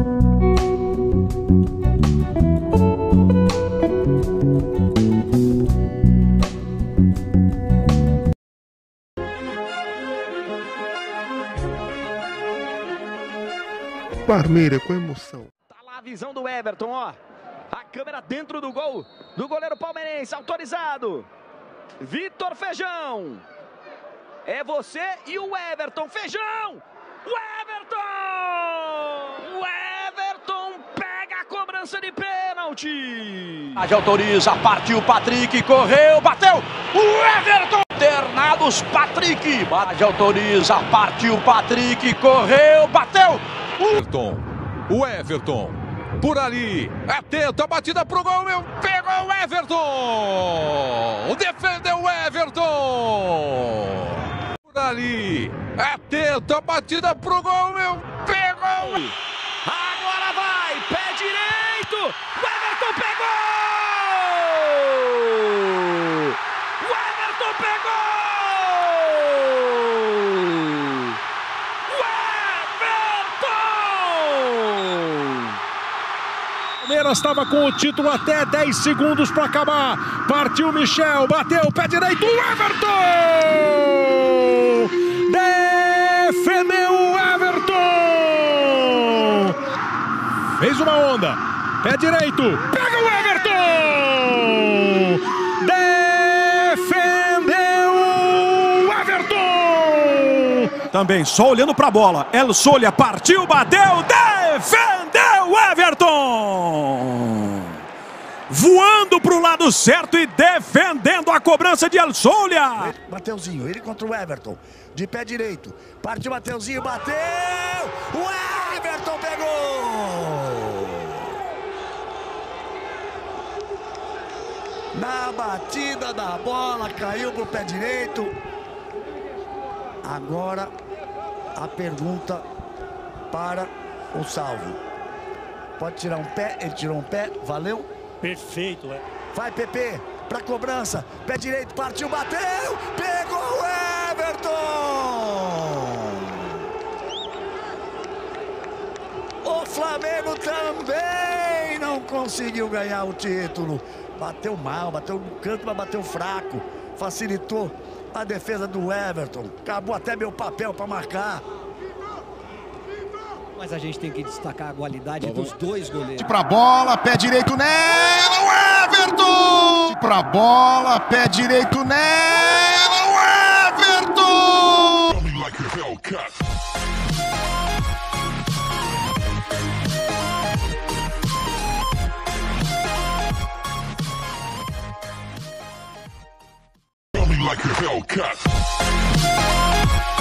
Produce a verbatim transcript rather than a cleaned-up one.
Parmeira com emoção. Tá lá a visão do Everton, ó. A câmera dentro do gol do goleiro palmeirense, autorizado. Vitor Feijão. É você e o Everton. Feijão! O Everton! O Everton pega a cobrança de pênalti. A de autoriza, partiu Patrick, correu, bateu. O Everton! Internados, Patrick. A de autoriza, partiu Patrick, correu, bateu. O Everton, o Everton, por ali, atento, a batida pro gol, meu, pegou o Everton, defendeu o Everton, por ali, atento, a batida pro gol, meu, pegou, agora vai, pé direito, o Everton pegou, o Everton pegou. Palmeiras estava com o título até dez segundos para acabar. Partiu Michel, bateu, pé direito, Everton! Defendeu o Everton! Fez uma onda, pé direito, pega o Everton! Defendeu o Everton! Também só olhando para a bola, El Solia partiu, bateu, defendeu o Everton! Voando para o lado certo e defendendo a cobrança de El Solia. Mateuzinho, ele contra o Everton, de pé direito. Partiu Mateuzinho, bateu! O Everton pegou! Na batida da bola, caiu pro pé direito. Agora a pergunta para o Salvio. Pode tirar um pé, ele tirou um pé, valeu? Perfeito, é. Vai, Pepe, pra cobrança, pé direito, partiu, bateu, pegou o Everton! O Flamengo também não conseguiu ganhar o título. Bateu mal, bateu no canto, mas bateu fraco. Facilitou a defesa do Everton. Acabou até meu papel para marcar. Mas a gente tem que destacar a qualidade dos dois goleiros. Pra bola, pé direito nela, o Everton! Pra bola, pé direito nela, o Everton! like a Hellcat.